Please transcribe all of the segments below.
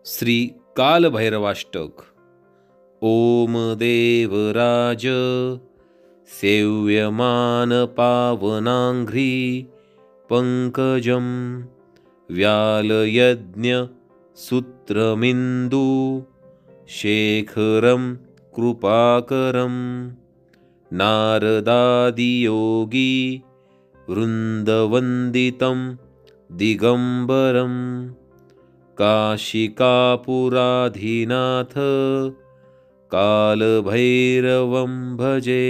श्री कालभैरवाष्टक। ओम देवराज सेव्यमान पावनांघ्रि पंकजं व्यालयज्ञ सूत्रमिन्दु शेखरं कृपाकरं नारदादियोगी वृन्दवन्दितं दिगंबरं काशिकापुराधीनाथ कालभैरवं भजे।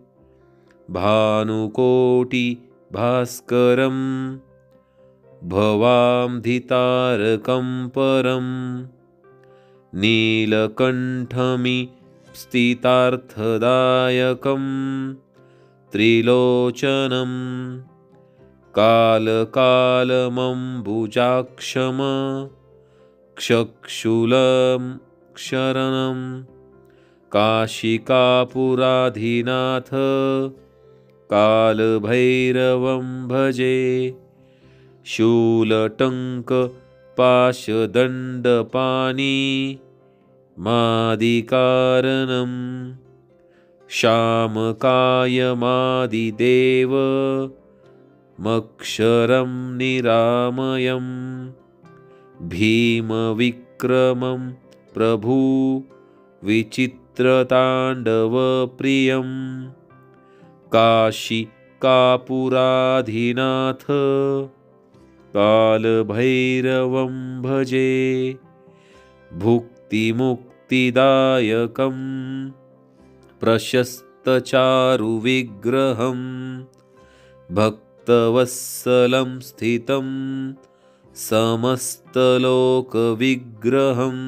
भानुकोटिभास्करं भवाब्धितारकं परं नीलकण्ठमि स्थितार्थदायकं त्रिलोचनं कालकालमम्बुजाक्षं चक्षुलं शरणं काशिकापुराधीनाथ कालभैरवं भजे। शूलटङ्कपाशदण्डपाणि मादिकारणं श्यामकायमादिदेव मक्षरं निरामयं भीमविक्रमं प्रभु विचित्रताण्डवप्रियं काशिकापुराधीनाथ कालभैरवं भजे। भुक्तिमुक्तिदायकं प्रशस्तचारुविग्रहं भक्तवत्सलं स्थितं समस्तलोकविग्रहं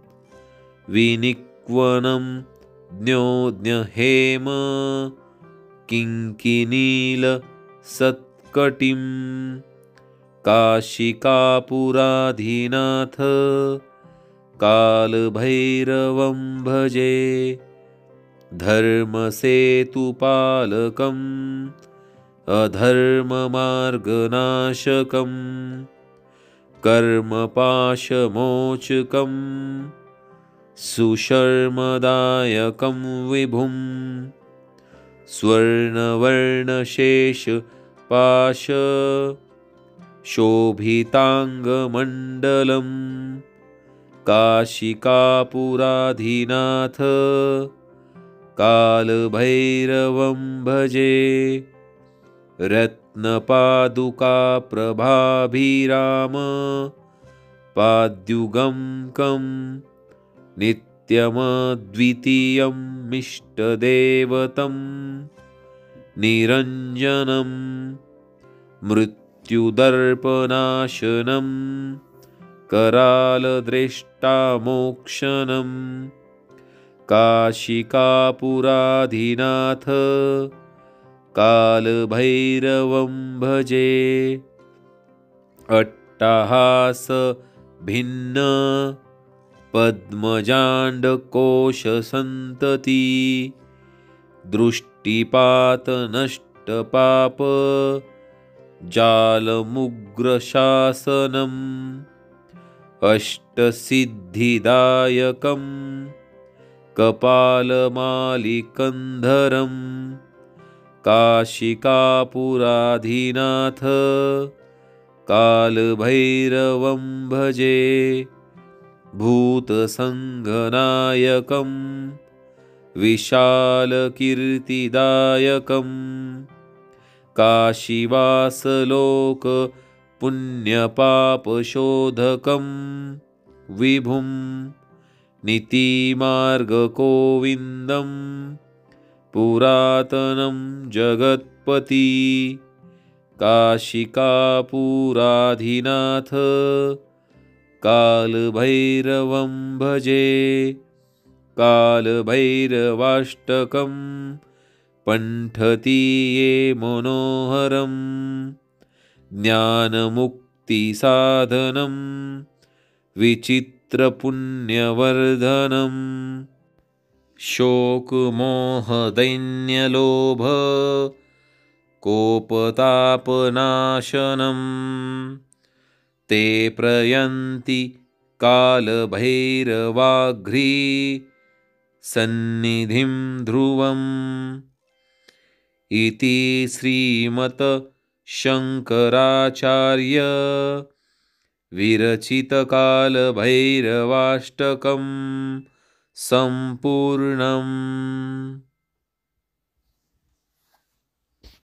विनिक्वनं ज्ञोज्ञहेम किङ्किनीलसत्कटिं काशिकापुराधीनाथ कालभैरवं भजे। धर्मसेतुपालकम् अधर्ममार्गनाशकं कर्मपाशमोचकं सुशर्मदायकं विभुं स्वर्णवर्णशेषपाश शोभिताङ्गमण्डलं काशिकापुराधीनाथ कालभैरवं भजे। रत्नपादुकाप्रभाभिराम पाद्युगं नित्यमद्वितीयमिष्टदेवतं निरञ्जनं मृत्युदर्पनाशनं करालदृष्टामोक्षणं काशिकापुराधीनाथ कालभैरवं भजे। अट्टहास भिन्न पद्मजाण्डकोशसन्तति दृष्टिपात नष्टपाप जालमुग्रशासनम् अष्टसिद्धिदायकं कपालमालिकन्धरं काशिकापुराधीनाथ कालभैरवं भजे। भूतसङ्घनायकं विशालकीर्तिदायकं काशीवासलोकपुण्यपापशोधकं विभुं नीतिमार्गगोविन्दं पुरातनं जगत्पति काशिकापुराधीनाथ कालभैरवं भजे। कालभैरवाष्टकं पठन्ति ये मनोहरं ज्ञानमुक्तिसाधनं विचित्रपुण्यवर्धनं शोकमोहदैन्यलोभ कोपतापनाशनं ते प्रयन्ति कालभैरवाघ्री सन्निधिं ध्रुवम् इति श्रीमत् शङ्कराचार्य विरचितकालभैरवाष्टकं सम्पूर्णम्।